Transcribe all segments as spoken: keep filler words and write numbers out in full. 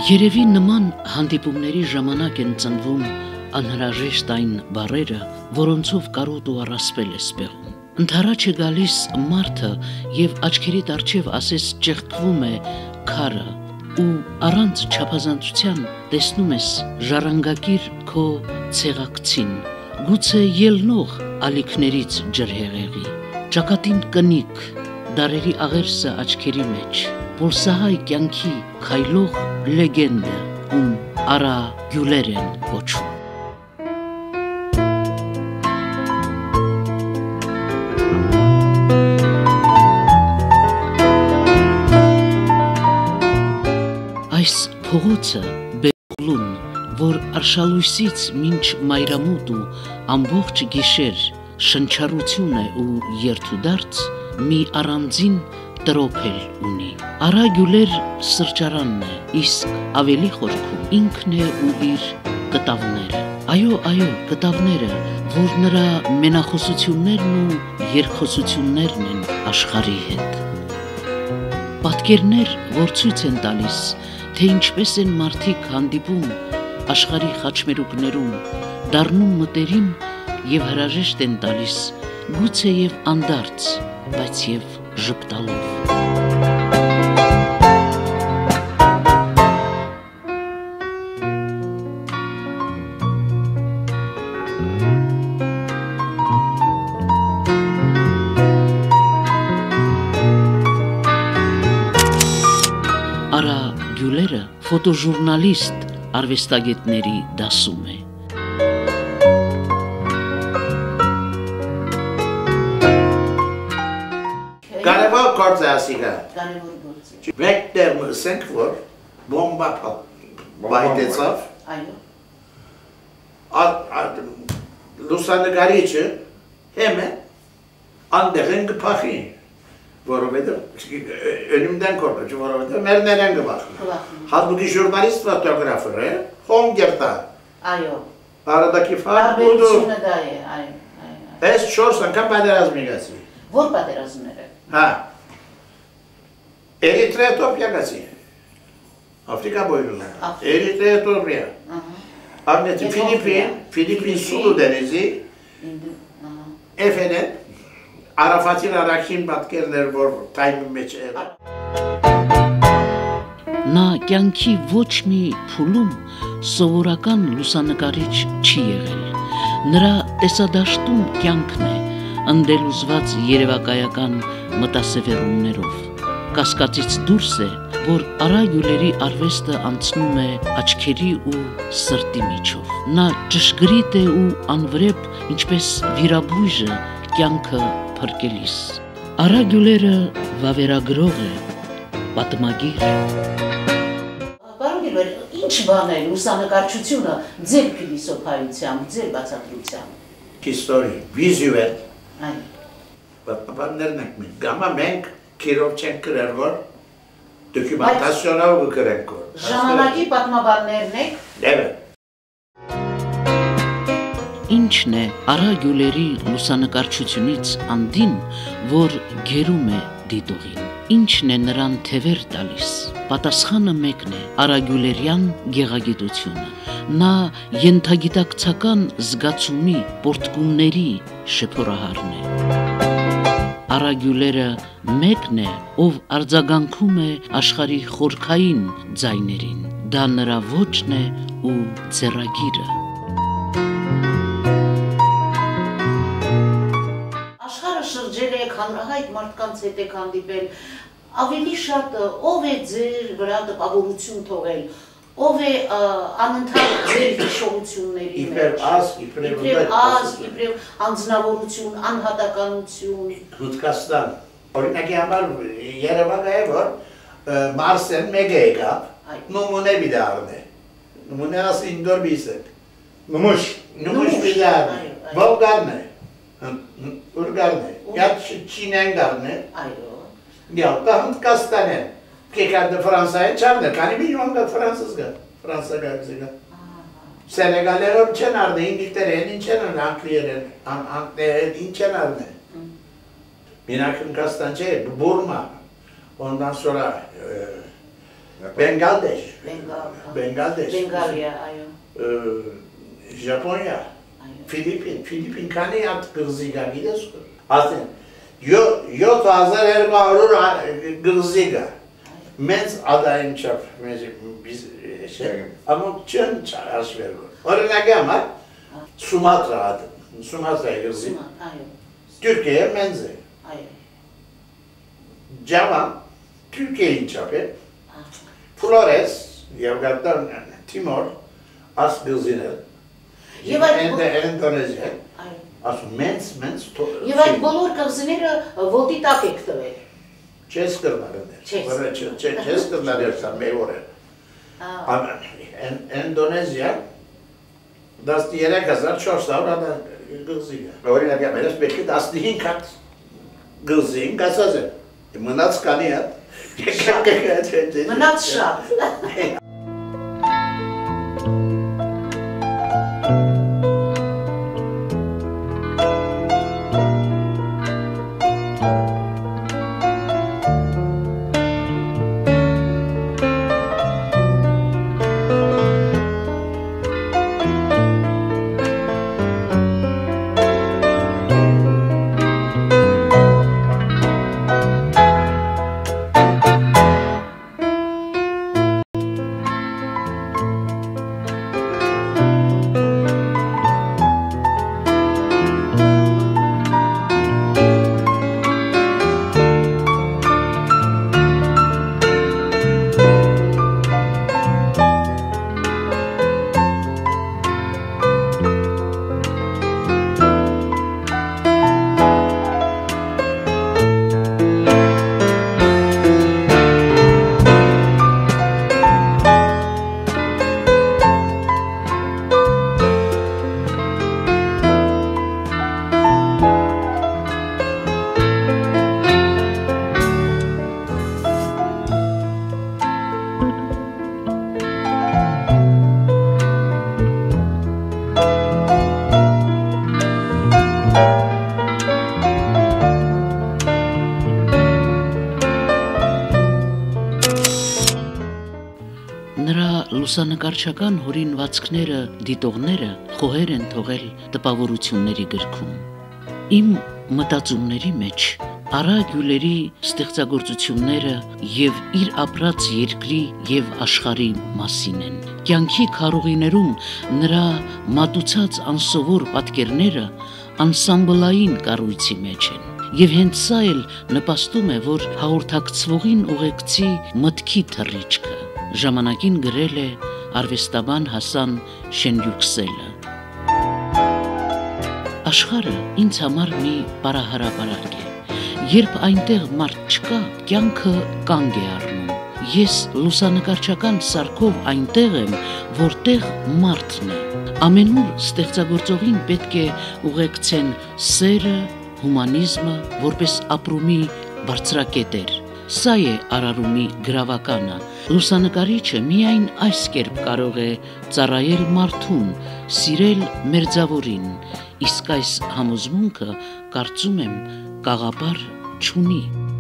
Երևի նման հանդիպումների ժամանակ են ծնվում անհրաժեշտ այն բառերը, որոնցով կարոտ ու առասպել է սպեղում։ Ընդառաջ է գալիս մարդը եւ աչքերիդ առջև ասես ճեղքվում է քարը ու առանց չափազանցության տեսնում ես ժառանգակիր քո ցեղակցին, գուցե ելնող ալիքներից ջրհեղեղի, ճակատին կնիկ, դարերի աղերսը աչքերի մեջ, Պոլսահայ կյանքի քայլող լեգենդը, ում Արա Գյուլեր են կոչում։ Այս փողոցը Բեգլուն, որ արշալույսից մինչ մայրամուտ ու ամբողջ գիշեր շնչառություն է ու երթուդարձ, մի առանձին տրոփել ունի։ Արա Գյուլեր սրճարանն է, իսկ ավելի խորքում ինքն է ու իր կտավները։ Այո, այո, կտավները, որ նրա մենախոսություններն ու երկխոսություններն են աշխարհի հետ։ Պատկերներ, որ ցույց են տալիս, թե ինչպես են մարդիկ հանդիպում աշխարհի խաչմերուկներում, դառնում մտերիմ եւ հրաժեշտ են տալիս, գուցե եւ անդարձ, բայց եւ ժպտալով։ Արա Գյուլերը ֆոտոժուրնալիստ արվեստագետների դասում է։ Կարևոր գործ է ասիկա։ Կարևոր գործ է։ Մեկ դերմ ասենք, որ բոմբա պայտեցավ։ Այո։ Լուսանկարիչը հեմը անդեղ են կփախի, որովհետև önümden korkucu, որովհետև մերներ են կփախի։ Halbuki jurnalist fotoğrafır է, Հոնգերտա։ Այո։ Aradaki fark budur. Տարբերությունը դա է, այո, այո։ Ես չորս անգամ պատերազմ եկացի։ Որ պատերազմները։ Ha. Eritrea toprakası. Afrika boyunca. Eritrea toprağı. Anlatı Filipin, Filipin Sulu Denizi. Efendim, Arafat'ın Arakim batkerler var, Tayyip'in meçheli. Նա կյանքի ոչ մի փուլում սովորական լուսանկարիչ չի եղել։ Նրա տեսադաշտում կյանքն է, ընդելուզված երևակայական մտասևեռումներով։ Կասկածից դուրս է, որ Արա Գյուլերի արվեստը անցնում է աչքերի ու սրտի միջով։ Նա ճշգրիտ է ու անվրեպ, ինչպես վիրաբույժը կյանքը փրկելիս։ Արա Գյուլերը վավերագրող է, պատմագիր։ Ինչ բան է լուսանկարչությունը ձեր փիլիսոփայությամբ, ձեր բացատրությամբ։ История, վիզուալ։ Այո։ Պատմաբաններն ենք մենք, գամա մենք քիրով չենք գրել, որ դոկումենտացիոնով գրենք որ։ Ժամանակի պատմաբաններն եք։ Դե։ Ինչն է Արա Գյուլերի լուսանկարչությունից անդին, որ գերում է դիտողին։ Ինչն է նրան թևեր տալիս։ Պատասխանը մեկն է՝ Արա Գյուլերյան գեղագիտությունը։ Նա ենթագիտակցական զգացումի, պորտկումների շեփորահարն է։ Արա Գյուլերը մեկն է, ով արձագանքում է աշխարհի խորքային ձայներին։ Դա նրա ոճն է ու ձեռագիրը։ Աշխարհը շրջել եք, հանրահայտ մարդկանց հետ եք հանդիպել, ավելի շատ ով է ձեր վրա տպավորություն թողել, ով է անընդհատ ձեր հիշողությունների մեջ։ Իբրև ազգ, իբրև ազգ, իբրև անձնավորություն, անհատականություն։ Հնդկաստան, օրինակի համար Երևանը է, որ Մարսեն մեկ է եկավ, նումունե մի դառն է, նումունե ասի ինդոր բիսեք, նմուշ, նմուշ մի դառն է, Վոլգարն է, Ուրգարն է, յատ Չինեն դառն է, Գյալ, դա Հնդկաստան է, կեքարդը Ֆրանսայեն չարն է, կանի միլիոն գա Ֆրանսս գա, Ֆրանսա գա, գա։ Սենեգալերով չեն արն է, ինգլիտերեն ինչ են արն, անգլիերեն, անգլիերեն ինչ են արն է։ Մինակ Հնդկաստան չէ, Բուրմա, ondan sonra Բենգալդեշ, Բենգալ։ Բենգալդեշ, Բենգալիա, այո։ Ժապոնիա, Այո։ Ֆիլիպին, Ֆիլիպին քանի հատ գլզի կա գիտես։ Ասեն յոթ հազար երկու հարյուր գլզի կա։ Մեծ ադային չափ, մեզ ամոք չեն չարաշվել։ Օրինակ համար Սումատրա, Սումատրայի գլզի։ Այո։ Türkiye menze. Այո։ Java, Türkiye'nin çapı. Flores, Yavgat'tan Timor, as Gılzinel. Եվ այդ Endonezya. Այո։ As mens, mens. Եվ այդ բոլոր կղզիները ոտի տակ եք տվել։ Չես կրնարն էր։ Չես կրնար էր սա մեկ օր էր։ Endonezya, տասներեք հազար չորս հարյուր գլզին է։ Օրինակ ամենից պետք է տասնհինգ հատ գլզին կասած է։ Մնաց կանի հատ։ Մնաց շատ։ Նրա լուսանկարչական հորինվածքները դիտողները խոհեր են թողել տպավորությունների գրքում։ Իմ մտածումների մեջ Արա Գյուլերի ստեղծագործությունները եւ իր ապրած երկրի եւ աշխարհի մասին են։ Կյանքի քարուղիներում նրա մատուցած անսովոր պատկերները անսամբլային կառույցի մեջ են։ Եվ հենց սա էլ նպաստում է, որ հաղորդակցվողին ուղեկցի մտքի թռիչքը։ Ժամանակին գրել է արվեստաբան Հասան Շենյուքսելը։ Աշխարհը ինձ համար մի պարահրապարակ է։ Երբ այնտեղ մարդ չկա, կյանքը կանգ է առնում։ Ես լուսանկարչական սարքով այնտեղ եմ, որտեղ մարդն է։ Ամենուր ստեղծագործողին պետք է ուղեկցեն սերը, հումանիզմը, որպես ապրումի բարձրակետեր։ Սա է արարումի գրավականը։ Լուսանկարիչը միայն այս կերպ կարող է ծառայել մարդուն, սիրել մերձավորին, իսկ այս համոզմունքը, կարծում եմ, կաղապար չունի։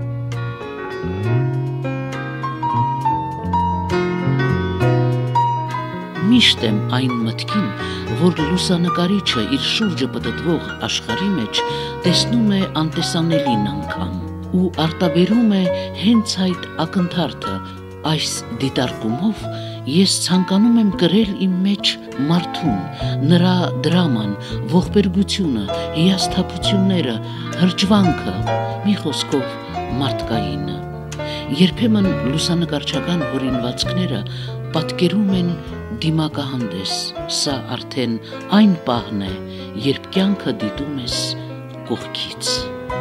Միշտ եմ այն մտքին, որ լուսանկարիչը իր շուրջը պտտվող աշխարհի մեջ տեսնում է անտեսանելին անգամ ու արտաբերում է հենց այդ ակնթարթը։ Այս դիտարկումով ես ցանկանում եմ կրել իմ մեջ մարդուն, նրա դրաման, ողբերգությունը, հիասթափությունները, հրճվանքը, մի խոսքով մարդկայինը։ Երբեմն լուսանկարչական հորինվածքները պատկերում են դիմակահանդես, սա արդեն այն պահն է, երբ կյանքը դիտում ես կողքից։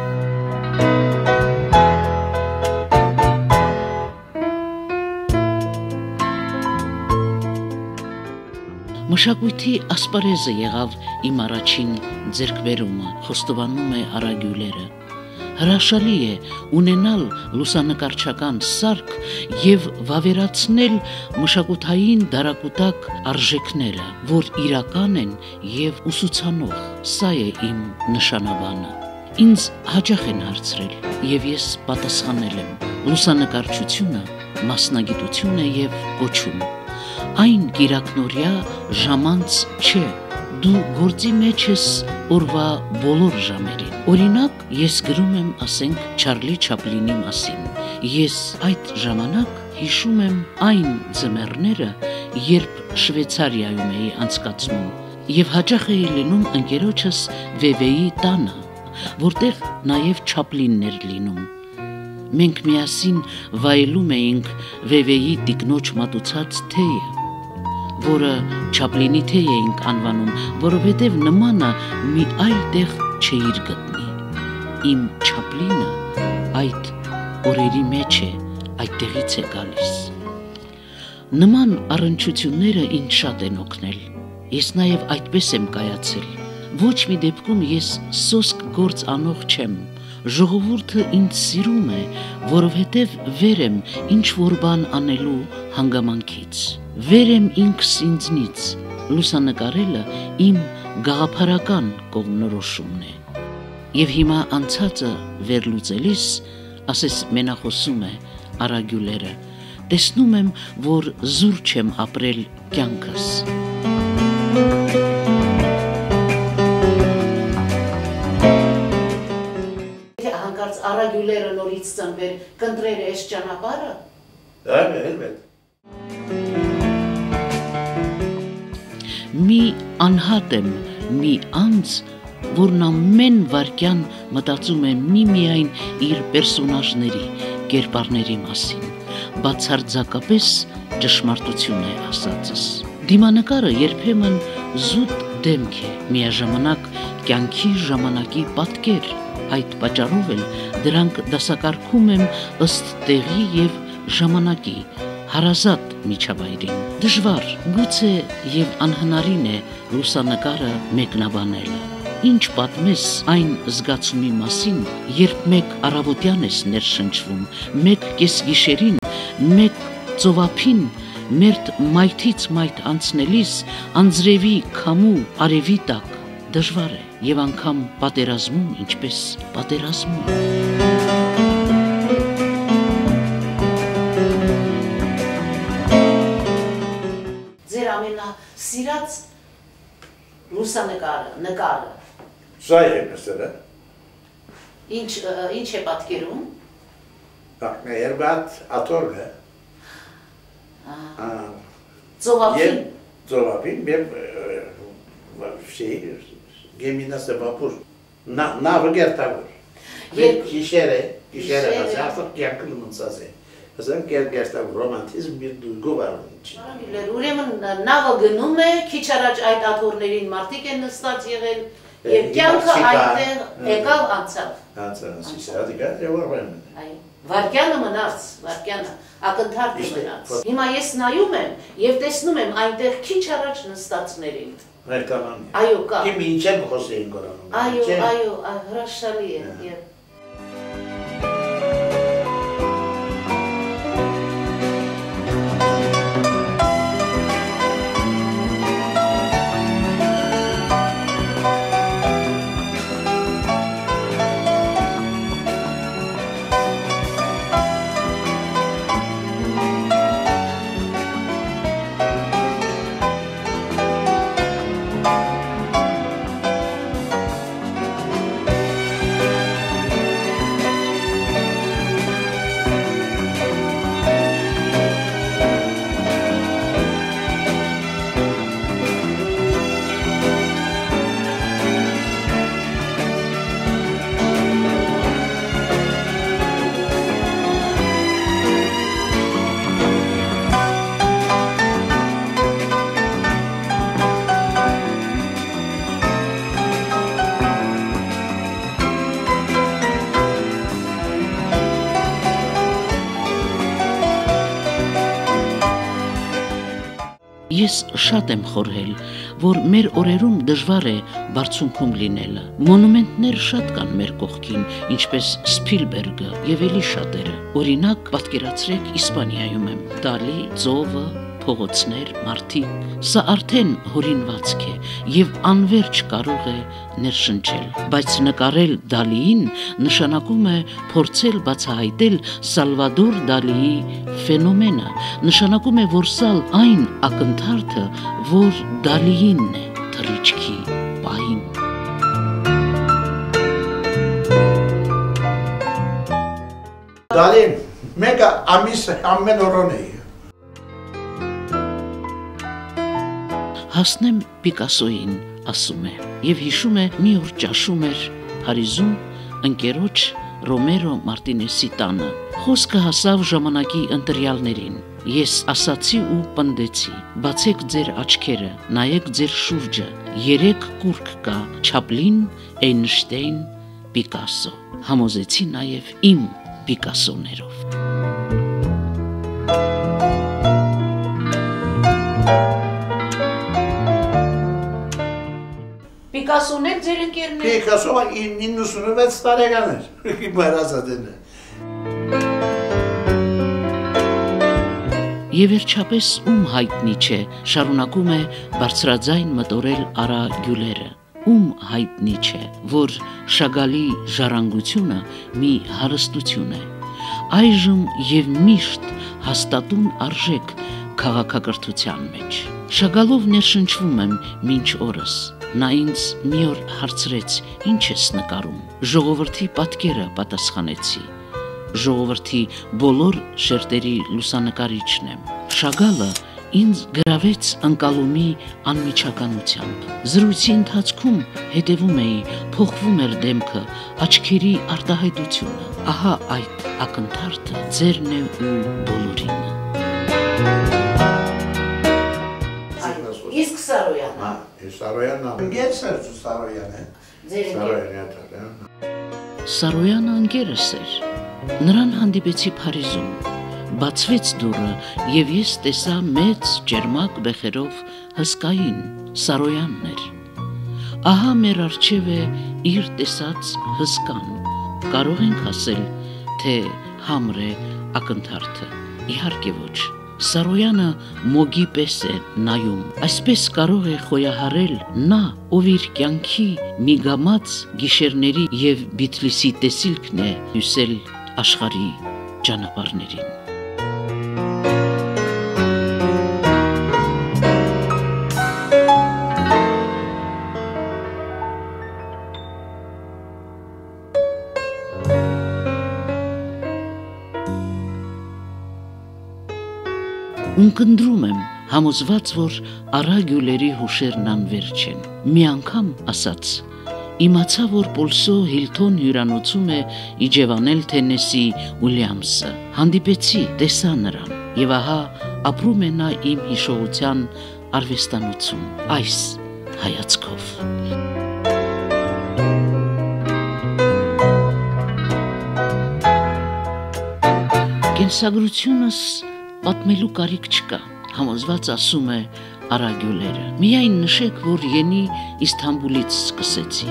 Մշակույթի ասպարեզը եղավ իմ առաջին ձեռքբերումը, խոստովանում է Արա Գյուլերը։ Հրաշալի է ունենալ լուսանկարչական սարք եւ վավերացնել մշակութային դարակուտակ արժեքները, որ իրական են եւ ուսուցանող։ Սա է իմ նշանաբանը։ Ինձ հաճախ են հարցրել եւ ես պատասխանել եմ. լուսանկարչությունը մասնագիտություն է եւ կոչում։ Այն գիրակնորյա ժամանց չէ, դու գործի մեջ ես օրվա բոլոր ժամերին։ Օրինակ, ես գրում եմ, ասենք, Չարլի Չապլինի մասին։ Ես այդ ժամանակ հիշում եմ այն ձմեռները, երբ Շվեյցարիայում էի անցկացնում եւ հաճախ էի լինում ընկերոջս Վևեի տանը, որտեղ նաեւ Չապլինն էր լինում։ Մենք միասին վայելում էինք Վևեի տիկնոջ մատուցած թեյը, որը Չապլինի թեյ էինք անվանում, որովհետև նմանը մի այլ տեղ չէիր գտնի։ Իմ Չապլինը այդ օրերի մեջ է, այդտեղից է գալիս։ Նման առնչությունները ինձ շատ են օգնել։ Ես նաև այդպես եմ կայացել։ Ոչ մի դեպքում ես սոսկ գործ անող չեմ։ Ժողովուրդը ինձ սիրում է, որովհետև վեր եմ ինչ-որ բան անելու հանգամանքից։ Վեր եմ ինքս ինձնից, լուսանկարելը իմ գաղափարական կողմնորոշումն է։ Եվ հիմա անցածը վերլուծելիս, ասես մենախոսում է Արագյուլերը, տեսնում եմ, որ զուր չեմ ապրել կյանքս։ Հանկարծ Արագյուլերը նորից ծնվեր, կընտրել է այս ճանապարհը։ Ելբետ։ Մի անհատ եմ, մի անձ, որն ամեն վարքյան մտածում է միմիայն իր պերսոնաժների, կերպարների մասին, բացարձակապես ճշմարտություն է ասածս։ Դիմանկարը երբեմն զուտ դեմք է, միաժամանակ կյանքի ժամանակի պատկեր, այդ պատճառով էլ դրանք դասակարգում եմ ըստ տեղի եւ ժամանակի, հարազատ միջավայրին։ Դժվար, գուցե եւ անհնարին է լուսանկարը մեկնաբանելը։ Ինչ պատմես այն զգացումի մասին, երբ մեկ առավոտյան ես ներշնչվում, մեկ կեսգիշերին, մեկ ծովափին, մերթ մայթից մայթ անցնելիս, անձրևի քամու արևի տակ, դժվար է եւ անգամ պատերազմում, ինչպես պատերազմում։ Ձեր ամենասիրած լուսանկարը, նկարը Սա է məsele։ ինչ ինչ է պատկերում։ Bak ne Erbat Ator ve Ծովափին։ Ծովափին bir şey gemi nasıl vapur na navigatör. Bir kişere kişere mesela yakınımın sazı. Mesela gerçekten romantizm bir duygu var onun için. Ուրեմն նավը գնում է, քիչ առաջ այդ աթոռներին մարդիկ են նստած եղել եւ կյանքը այդտեղ եկավ անցավ։ Անցավ, սիսա դիգա եւ վարվեն։ Այո, վարկյանը մնաց, վարկյանը ակնթարթը մնաց։ Հիմա ես նայում եմ եւ տեսնում եմ այնտեղ քիչ առաջ նստածներին։ Reklamam. Այո, կա։ Kim ince mi Hüseyin Goran'ın? Այո, այո, հրաշալի է եւ Ես շատ եմ խորհել, որ մեր օրերում դժվար է բարձունքում լինելը։ Մոնումենտներ շատ կան մեր կողքին, ինչպես Սփիլբերգը եւ ելի շատերը։ Օրինակ, պատկերացրեք Իսպանիայում եմ՝ Դալի, ծովը, փողոցներ, մարդիկ, սա արդեն հորինվածք է եւ անverջ կարող է ներշնչել, բայց նկարել Դալիին նշանակում է փորձել բացահայտել Սալվադոր Դալիի ֆենոմենը, նշանակում է, որ սա այն ակնթարթը, որ Դալիինն է թռիչքի պահին։ Դալին մեկը ամիս ամեն օրոն է։ Հասնեմ Պիկասոյին, ասում է, եւ հիշում է մի օր ճաշում էր Փարիզում ընկերոջ Ռոմերո Մարտինեսի տանը։ Խոսքը հասավ ժամանակի ընտրյալներին։ Ես ասացի ու պնդեցի. բացեք ձեր աչքերը, նայեք ձեր շուրջը։ Երեք կուրկ կա՝ Չապլին, Էյնշտեյն, Պիկասո։ Համոզեցի նաեւ իմ Պիկասոներով։ Պիկասոն եք ձեր ընկերներ։ Պիկասոը իննսունվեց տարեկան էր, բարազատեն է։ Եվ վերջապես ում հայտնի չէ, շարունակում է բարձրաձայն մտորել Արա Գյուլերը, ում հայտնի չէ, որ Շագալի ժառանգությունը մի հարստություն է, այժմ եւ միշտ հաստատուն արժեք քաղաքակրթության մեջ։ Շագալով ներշնչվում եմ մինչ օրս։ Նա ինձ մի օր հարցրեց. ինչ ես նկարում։ Ժողովրդի պատկերը պատասխանեցի։ Ժողովրդի բոլոր շերտերի լուսանկարիչն եմ։ Շագալը ինձ գրավեց ընկալումի անմիջականությամբ։ Զրույցի ընթացքում հետևում էի, փոխվում էր դեմքը, աչքերի արտահայտությունը։ Ահա այդ ակնթարթը ձերն է ու բոլորին։ Իսկ Սարոյանը։ Սարոյանը, ընկերս էր Սարոյանը։ Ձեր ընկեր։ Սարոյանը ընկերս էր։ Նրան հանդիպեցի Փարիզում։ Բացվեց դուռը եւ ես տեսա մեծ ջերմակ բեխերով հսկային Սարոյանն էր։ Ահա մեր առջև է իր տեսած հսկան։ Կարող ենք ասել, թե համր է ակնթարթը։ Իհարկե ոչ։ Սարոյանը մոգի պես է նայում, այսպես կարող է խոյահարել նա, ով իր կյանքի միգամած գիշերների եւ Բիթլիսի տեսիլքն է հյուսել աշխարհի ճանապարհներին։ Ունկնդրում եմ, համոզված, որ Արա Գյուլերի հուշերն անվերջ են։ Մի անգամ ասաց. իմացա, որ Պոլսո Հիլթոն հյուրանոցում է իջևանել Թենեսի Ուիլյամսը։ Հանդիպեցի, տեսա նրան, եւ ահա ապրում է նա իմ հիշողության արվեստանոցում, այս հայացքով։ Կենսագրությունս պատմելու կարիք չկա, համոզված ասում է Արա Գյուլերը։ Միայն նշեք, որ յենի Իստանբուլից սկսեցի։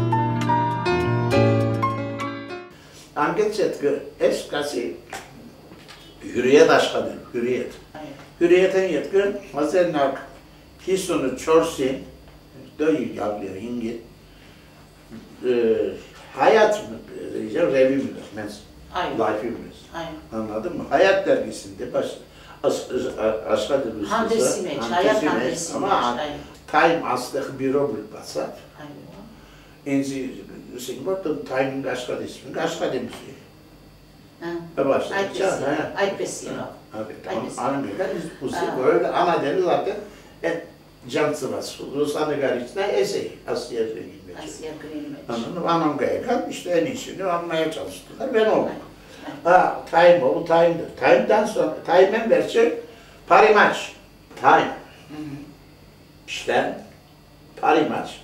Անգեց էտ ես կասի հյուրիետ աշխատեմ, հյուրիետ։ Հյուրիետեն ետկն հազերնակ հիսունչորսին, դոյի գավլիա հինգի, հայատ ռևի մնաս, մենս լայֆի մնաս։ Anladım mı? Hayat dergisinde baş aşağıda bir Handesi meç, hayat handesi meç. Ama Time aslı büro bulup basat. Enzi sigorta Time aşağıda ismi, aşağıda mı? Ha. Başta. Ay pesi. Abi tamam. Anlamıyor. Bu böyle ana deli zaten et cansı var. Ruslanı gariçine esey Asya Gülmeç. Asya Gülmeç. Anladım. Anam gayet işte en iyisini anlamaya çalıştılar. Ben oldum. Ha, time o, bu time'dır. Time'dan sonra, time'en verçi parimaç. Time. İşte parimaç.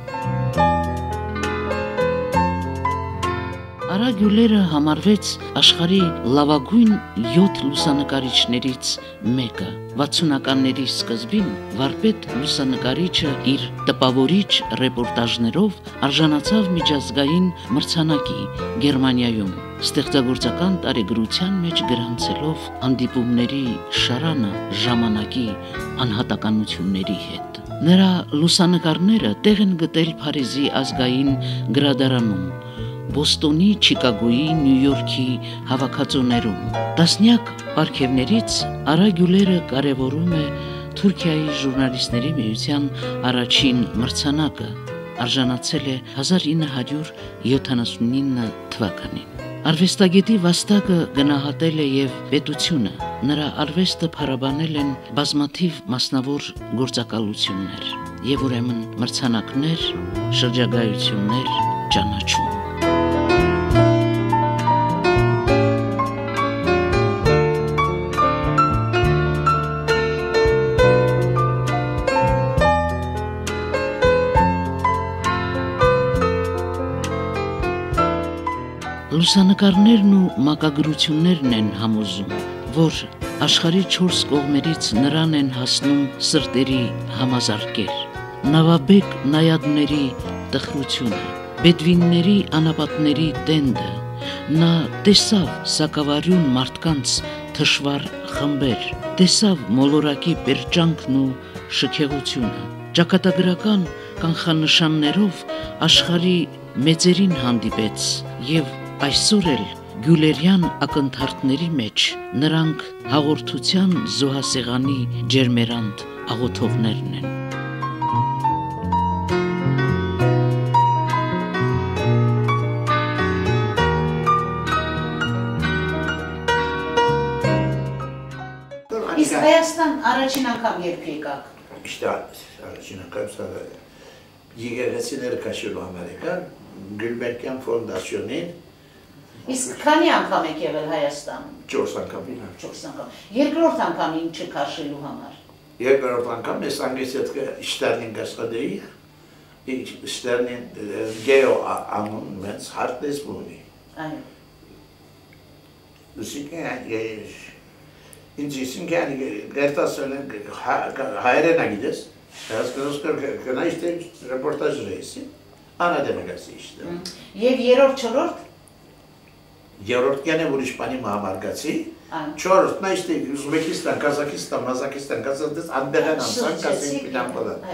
Արա Գյուլերը համարվեց աշխարհի լավագույն յոթ լուսանկարիչներից մեկը։ վաթսունականների սկզբին վարպետ լուսանկարիչը իր տպավորիչ ռեպորտաժներով արժանացավ միջազգային մրցանակի Գերմանիայում։ ստեղծագործական տարեգրության մեջ գրանցելով հանդիպումների շարանը ժամանակի անհատականությունների հետ։ Նրա լուսանկարները տեղ են գտել Փարիզի ազգային գրադարանում, Բոստոնի, Չիկագոյի, Նյու Յորքի հավաքածուներում։ Տասնյակ պարգևներից Արա Գյուլերը կարևորում է Թուրքիայի ժուրնալիստների միության առաջին մրցանակը, արժանացել է հազար ինը հարյուր յոթանասունինը թվականին։ Արվեստագետի վաստակը գնահատել է եւ պետությունը, նրա արվեստը փառաբանել են բազմաթիվ մասնավոր գործակալություններ եւ ուրեմն մրցանակներ, շրջագայություններ, ճանաչում։ Լուսանկարներն ու մակագրություններն են համոզում, որ աշխարհի չորս կողմերից նրան են հասնում սրտերի համազարկեր, նավաբեկ նայադների տխրությունը, բեդվինների անապատների տենդը, նա տեսավ սակավարյուն մարդկանց թշվառ խմբեր, տեսավ մոլորակի պերճանքն ու շքեղությունը, ճակատագրական կանխանշաններով աշխարհի մեծերին հանդիպեց եւ այսօր էլ գյուլերյան ակնթարթների մեջ նրանք հաղորդության զոհասեղանի ջերմերանդ աղոթողներն են։ Իսկ Հայաստան առաջին անգամ երբ եկաք։ İşte առաջին անգամ սա եկեղեցիները քաշելու Ամերիկան, Gülbenkian Ֆոնդացիոնին Իսկ քանի անգամ եք եղել Հայաստանում։ չորս անգամ։ չորս անգամ։ Երկրորդ անգամ ինչը քաշելու համար։ Երկրորդ անգամ ես անգլիսետ Շտերնին գասկադեի, Շտերնին գեո անուն մենց հարտես բունի։ Այո։ Լուսիկեն ինձ իսինքան գերտասել հայերենա գիդես, հասկնոսկար կնայիշտ ռեպորտաժ ռեյսի, անադեմեգասի իշտը։ Եվ երորդ չորորդ։ Երորդ կենը որ Իսպանի մահամարգացի, չորորդ նա իշտե Ուզբեկիստան, Կազակիստան, Մազակիստան, կազատես անդեղեն ամսան կասին պիլան պլան։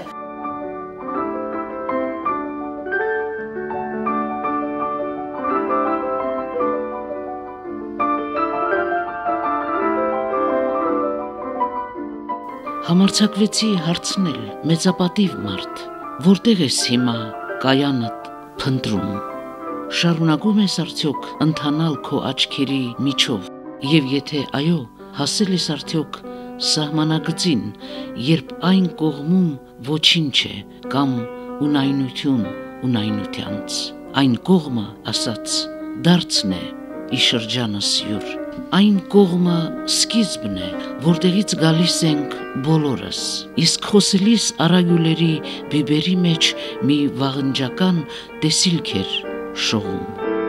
Համարձակվեցի հարցնել մեծապատիվ մարդ, որտեղ ես հիմա կայանդ փնտրում, շարունակում ես արդյոք ընթանալ քո աչքերի միջով, եւ եթե այո, հասել ես արդյոք սահմանագծին, երբ այն կողմում ոչինչ է կամ ունայնություն ունայնությանց, այն կողմը ասած դարձն է ի շրջանս յուր, այն կողմը սկիզբն է, որտեղից գալիս ենք բոլորս, իսկ խոսելիս Արա Գյուլերի բիբերի մեջ մի վաղնջական տեսիլք էր շողում։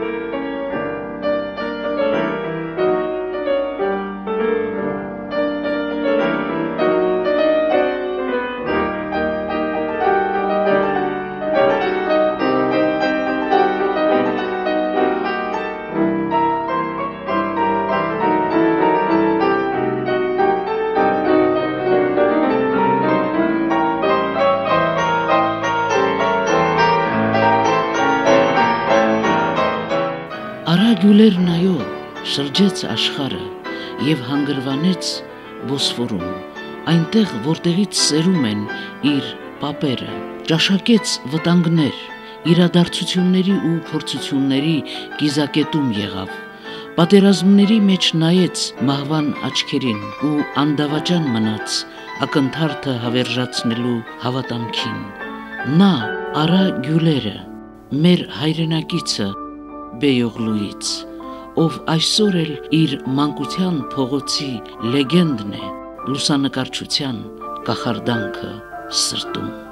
Արա Գյուլերն այո շրջեց աշխարհը եւ հանգրվանեց Բոսֆորում, այնտեղ որտեղից սերում են իր պապերը, ճաշակեց վտանգներ, իրադարձությունների ու փորձությունների կիզակետում եղավ, պատերազմների մեջ նայեց մահվան աչքերին ու անդավաճան մնաց ակնթարթը հավերժացնելու հավատամքին։ Նա Արա Գյուլերը, մեր հայրենակիցը Բեյողլուից, ով այսօր էլ իր մանկության փողոցի լեգենդն է, լուսանկարչության կախարդանքը սրտում։